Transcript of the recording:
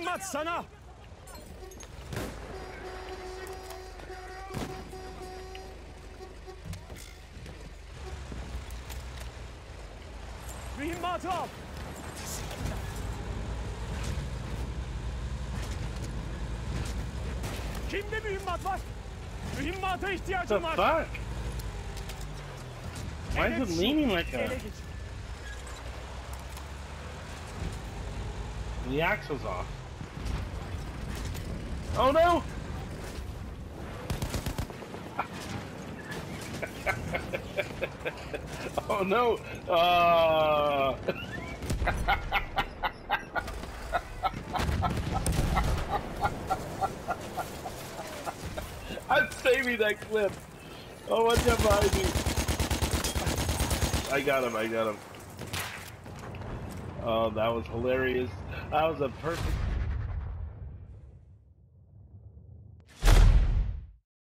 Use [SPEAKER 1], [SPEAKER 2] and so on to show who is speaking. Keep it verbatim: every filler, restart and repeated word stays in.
[SPEAKER 1] Mühimmat sana. Mühimmatı al. Kimde mühimmat var? Mühimmata ihtiyacım var.
[SPEAKER 2] What the fuck? Why is it leaning like a... The axle's off. Oh no! Oh no! Uh... I'm saving that clip. Oh, what's that behind me? I got him, I got him. Oh, that was hilarious. That was a perfect